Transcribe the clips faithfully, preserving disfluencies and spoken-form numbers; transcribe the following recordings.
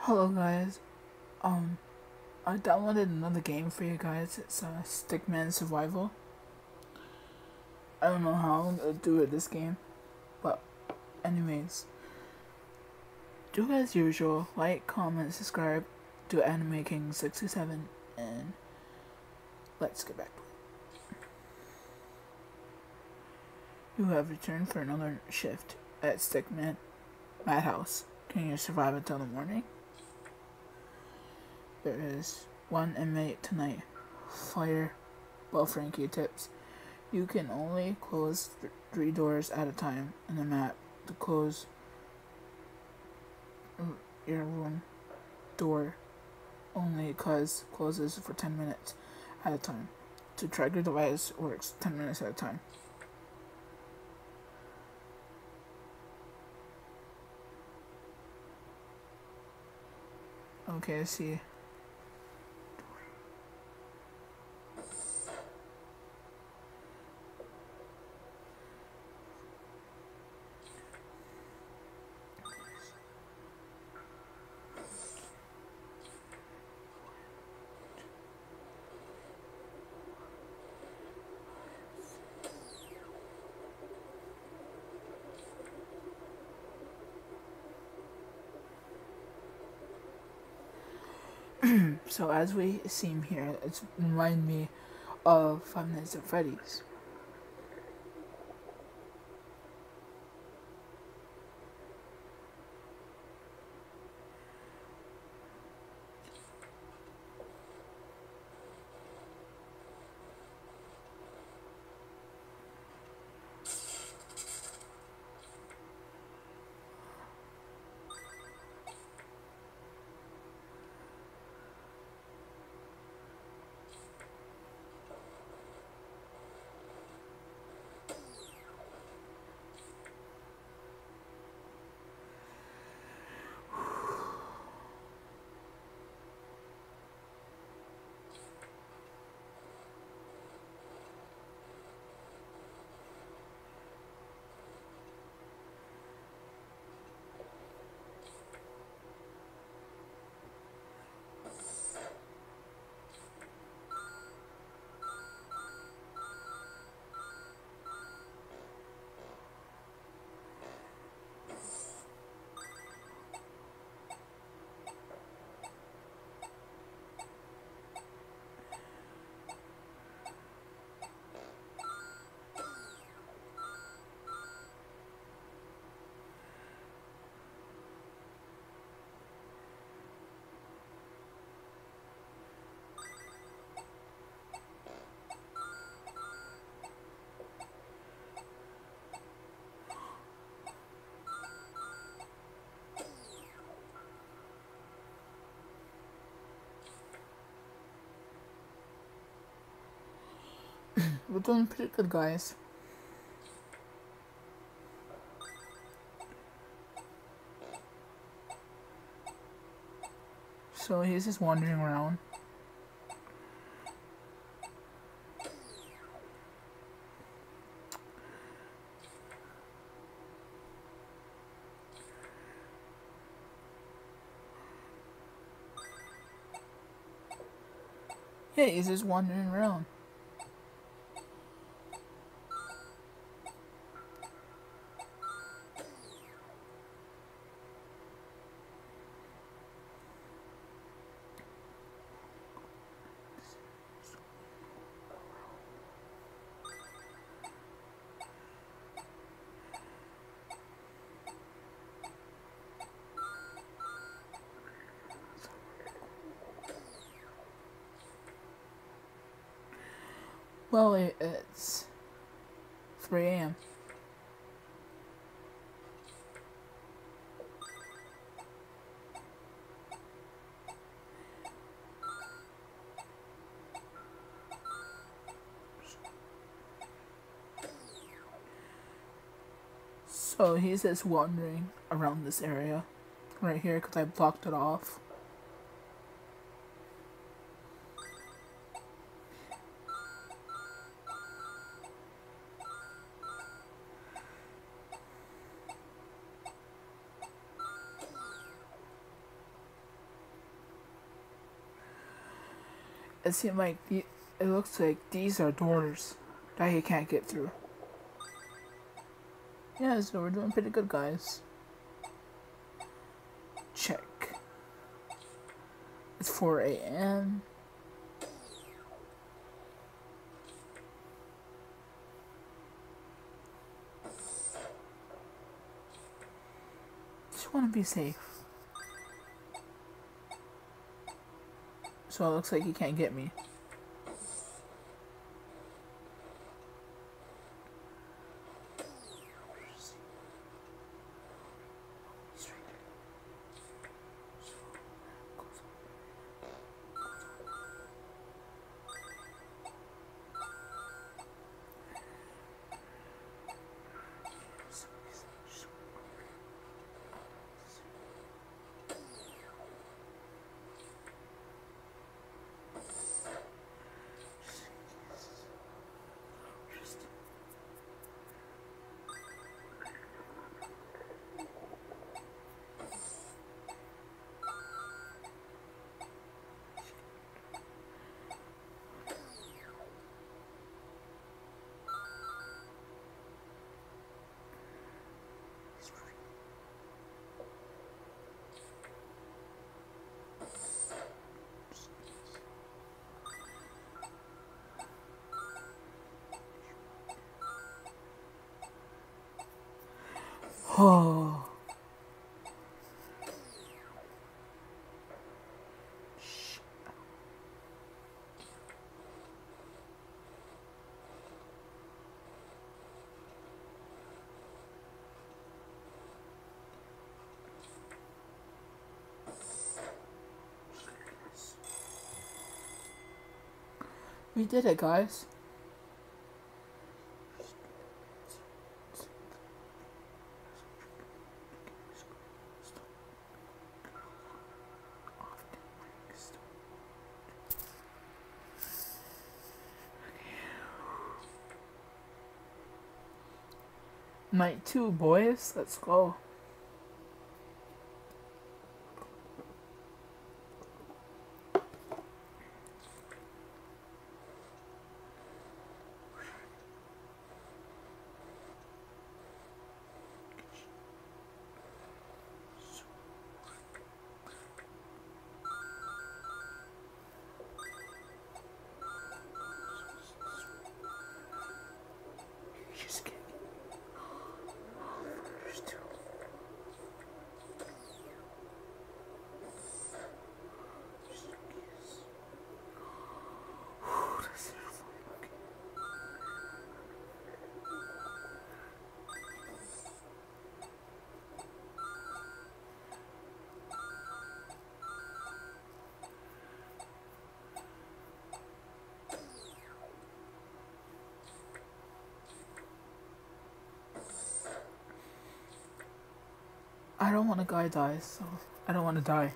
Hello guys, um, I downloaded another game for you guys. It's uh, Stickman Survival. I don't know how I'm gonna do it this game, but anyways, do as usual, like, comment, subscribe to Anime King sixty-seven, and let's get back to it. You have returned for another shift at Stickman Madhouse. Can you survive until the morning? There is one inmate tonight. Fire buffering Q-tips. You can only close th three doors at a time in the map. To close your room door only cause closes for ten minutes at a time. To track your device works ten minutes at a time. Okay, I see. So as we see here, it's remind me of Five Nights at Freddy's. We're doing pretty good, guys. So he's just wandering around. Yeah, he's just wandering around. Well, it's three A M So he's just wandering around this area right here because I blocked it off. It seems like the, it looks like these are doors that he can't get through. Yeah, so we're doing pretty good, guys. Check. It's four A M Just want to be safe. So it looks like he can't get me. Oh. We did it, guys. Night two, boys. Let's go. I don't want a guy die, so I don't want to die.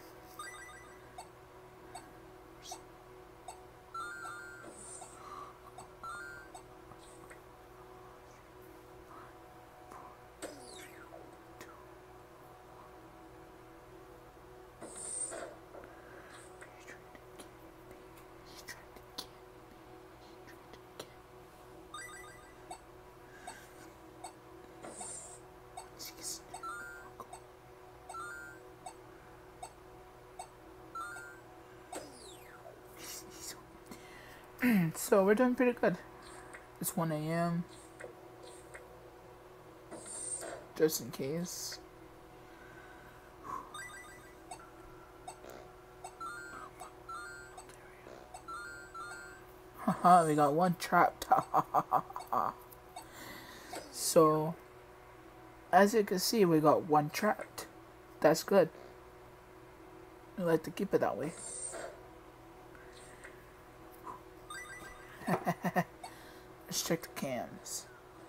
So we're doing pretty good. It's one A M Just in case. Haha, we got one trapped. So, as you can see, we got one trapped. That's good. We like to keep it that way. Let's check the cams.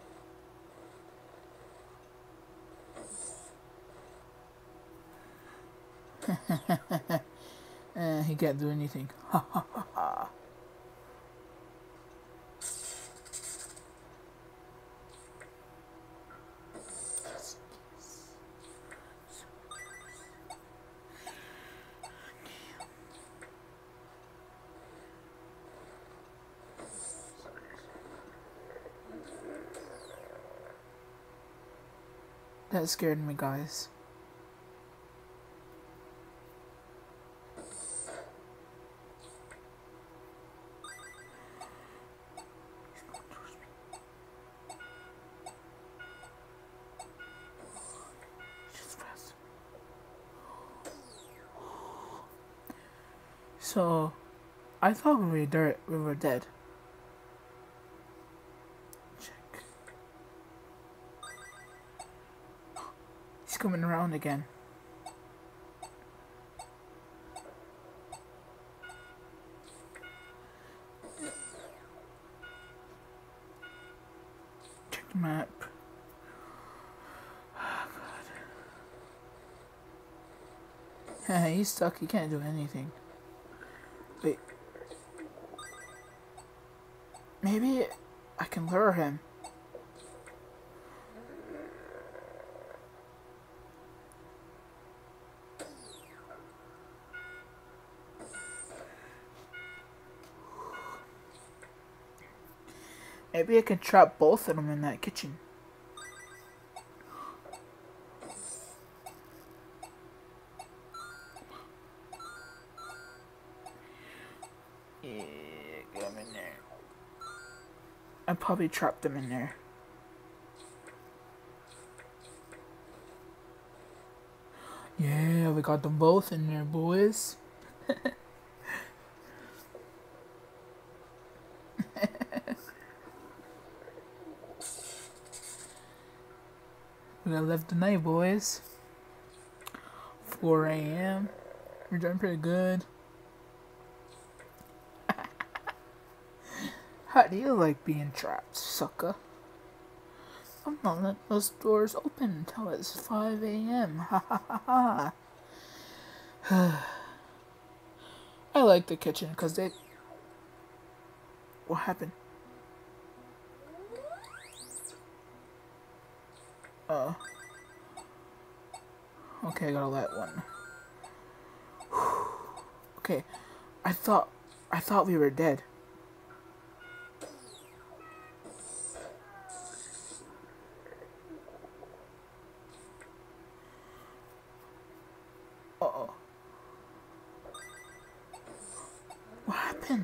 eh, he can't do anything. Ha ha ha ha. pet scared me, guys. So, I thought we were dirt. We were dead. Check. He's coming around again. Check the map. Oh, God. He's stuck. He can't do anything. Wait. Maybe I can lure him. Maybe I can trap both of them in that kitchen. Yeah, get them in there. I probably trapped them in there. Yeah, we got them both in there, boys. We gotta live the night, boys. four A M We're doing pretty good. How do you like being trapped, sucker? I'm not letting those doors open until it's five A M Ha ha ha ha. I like the kitchen because they... What happened? Uh. Okay, I gotta let one. Okay, I thought... I thought we were dead. Uh-oh. What happened?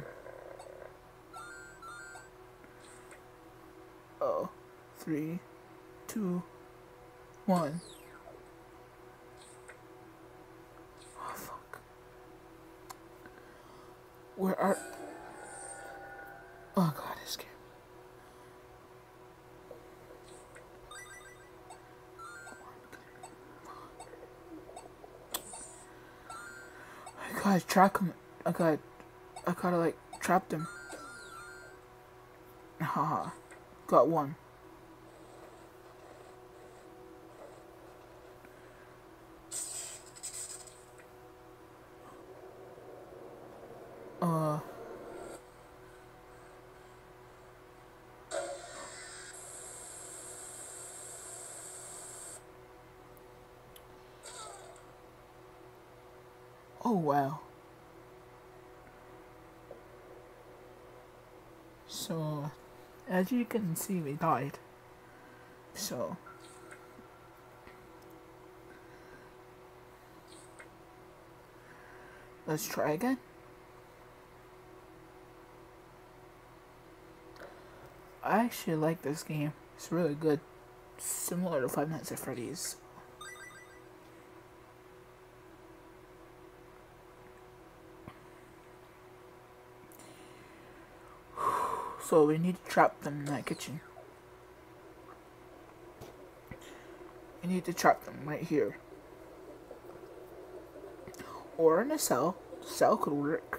Uh-oh. Three, two, one. Oh, fuck. Where are... Oh, God, I scared. I gotta track him. I gotta... I gotta, like, trap them. Haha. Got one. Uh... Oh, wow. So, as you can see, we died. So, let's try again. I actually like this game. It's really good. Similar to Five Nights at Freddy's. So we need to trap them in that kitchen. We need to trap them right here. Or in a cell. Cell could work.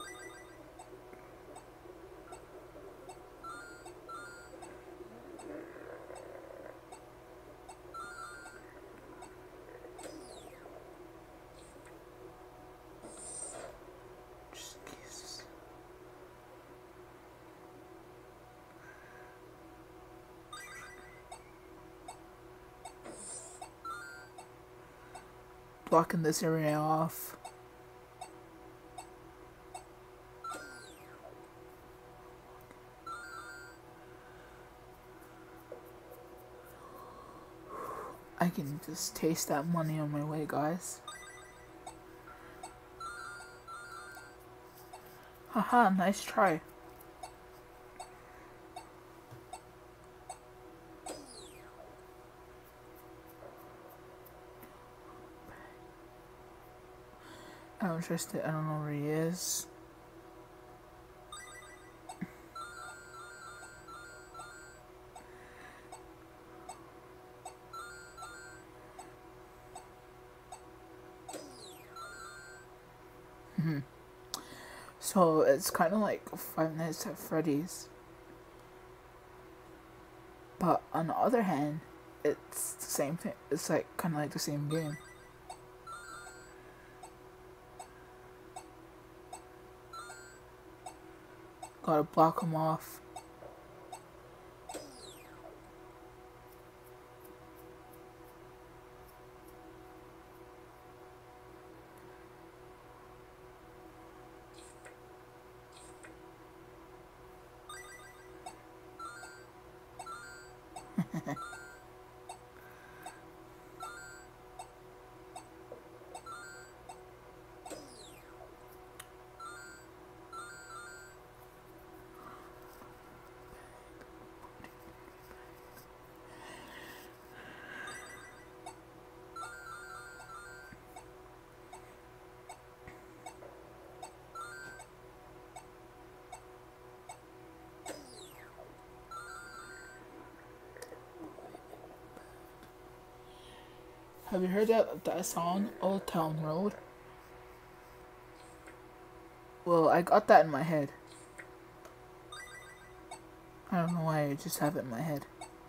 Blocking this area off. I can just taste that money on my way, guys. Haha, nice try. I'm interested, I don't know where he is. So it's kind of like Five Nights at Freddy's. But on the other hand, it's the same thing. It's like kind of like the same game. Gotta block them off. Have you heard that that song, Old Town Road? Well, I got that in my head. I don't know why, I just have it in my head.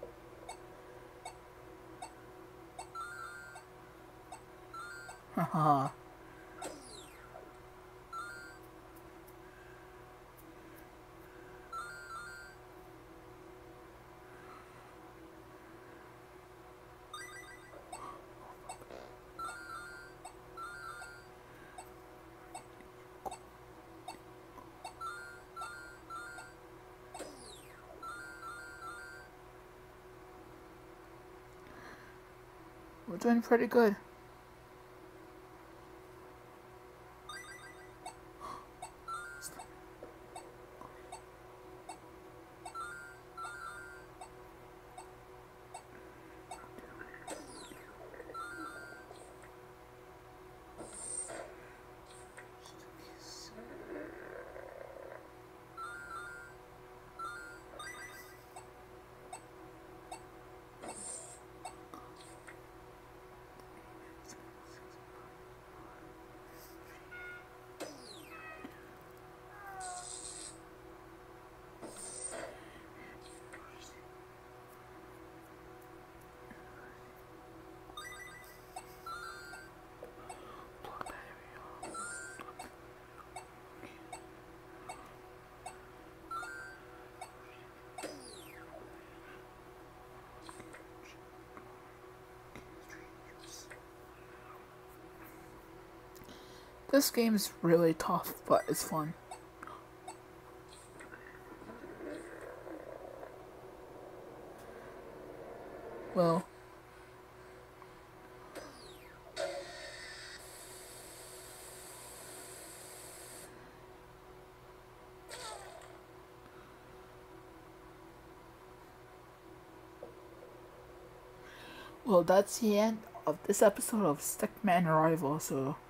Haha. We're doing pretty good. This game is really tough, but it's fun. Well, well, that's the end of this episode of Stickman Arrival, so